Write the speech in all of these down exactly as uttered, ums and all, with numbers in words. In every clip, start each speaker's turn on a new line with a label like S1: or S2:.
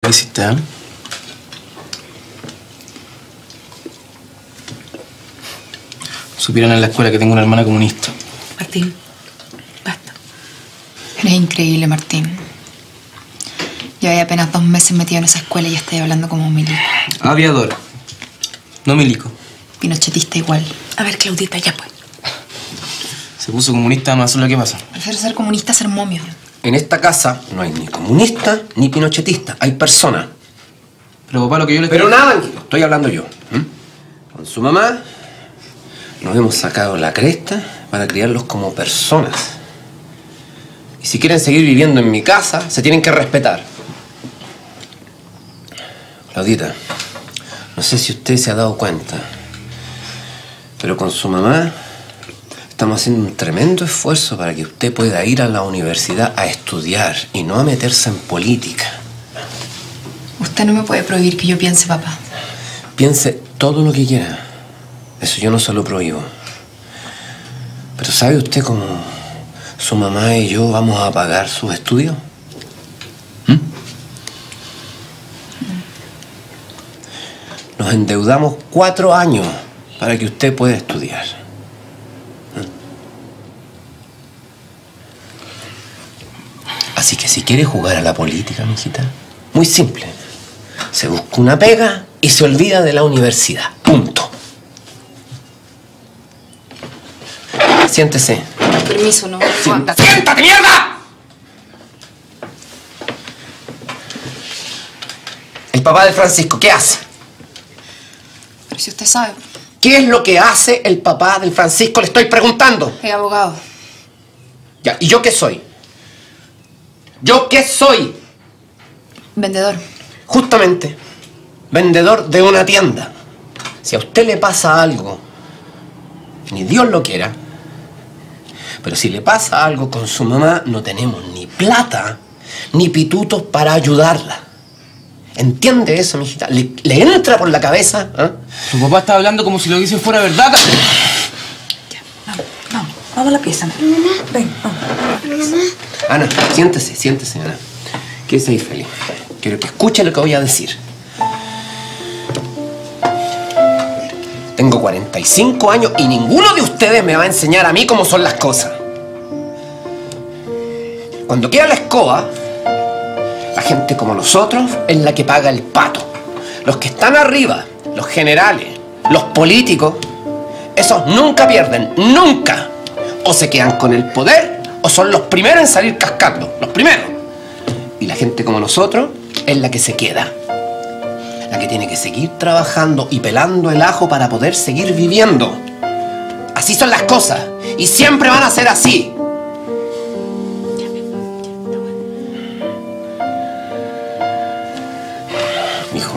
S1: ¿Qué hiciste, eh? Supieron en la escuela que tengo una hermana comunista.
S2: Martín, basta.
S3: Eres increíble, Martín. Llevo apenas dos meses metido en esa escuela y ya estoy hablando como un milico.
S1: Aviadora. No milico.
S3: Pinochetista igual.
S2: A ver, Claudita, ya pues.
S1: Se puso comunista más lo que pasa.
S3: Prefiero ser comunista a ser momio.
S4: En esta casa no hay ni comunista ni pinochetista. Hay personas.
S1: Pero papá, lo que yo le...
S4: Pero nada, tranquilo. Estoy hablando yo. ¿Mm? Con su mamá nos hemos sacado la cresta para criarlos como personas. Y si quieren seguir viviendo en mi casa, se tienen que respetar. Claudita, no sé si usted se ha dado cuenta, pero con su mamá estamos haciendo un tremendo esfuerzo para que usted pueda ir a la universidad a estudiar y no a meterse en política.
S3: Usted no me puede prohibir que yo piense, papá.
S4: Piense todo lo que quiera. Eso yo no se lo prohíbo. Pero ¿sabe usted cómo su mamá y yo vamos a pagar sus estudios? ¿Mm? Nos endeudamos cuatro años para que usted pueda estudiar. ¿Mm? Así que si quiere jugar a la política, mijita, muy simple. Se busca una pega y se olvida de la universidad. Punto. Siéntese.
S3: Permiso, no.
S4: Siéntate. ¡Siéntate, mierda! El papá de Francisco, ¿qué hace?
S3: Pero si usted sabe.
S4: ¿Qué es lo que hace el papá del Francisco? Le estoy preguntando.
S3: Es abogado.
S4: Ya, ¿y yo qué soy? ¿Yo qué soy?
S3: Vendedor.
S4: Justamente, vendedor de una tienda. Si a usted le pasa algo, ni Dios lo quiera, pero si le pasa algo con su mamá, no tenemos ni plata, ni pitutos para ayudarla. ¿Entiende eso, mijita? ¿Le, le entra por la cabeza? ¿Eh?
S1: Tu papá está hablando como si lo que dice fuera verdad.
S2: Ya, vamos, vamos. Vamos a la pieza, Ana. Ven, vamos.
S4: Ana, siéntese, siéntese, Ana. Quédese ahí feliz. Quiero que escuche lo que voy a decir. Tengo cuarenta y cinco años y ninguno de ustedes me va a enseñar a mí cómo son las cosas. Cuando queda la escoba, la gente como nosotros es la que paga el pato. Los que están arriba, los generales, los políticos, esos nunca pierden, nunca. O se quedan con el poder o son los primeros en salir cascando, los primeros. Y la gente como nosotros es la que se queda. La que tiene que seguir trabajando y pelando el ajo para poder seguir viviendo. Así son las cosas. Y siempre van a ser así. Hijo,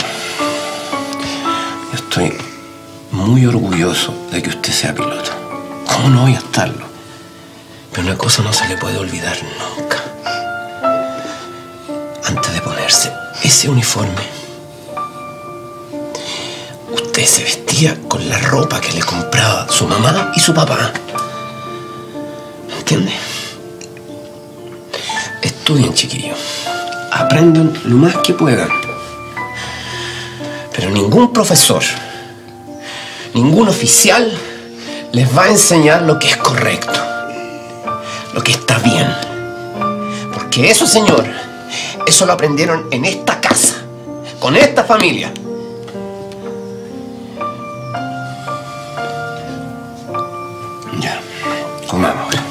S4: yo estoy muy orgulloso de que usted sea piloto. ¿Cómo no voy a estarlo? Pero una cosa no se le puede olvidar nunca. Antes de ponerse ese uniforme, usted se vestía con la ropa que le compraba su mamá y su papá. ¿Me entiende? Estudien, chiquillos. Aprendan lo más que puedan. Pero ningún profesor, ningún oficial les va a enseñar lo que es correcto, lo que está bien. Porque eso, señor, eso lo aprendieron en esta casa, con esta familia. Ya, comamos ahora.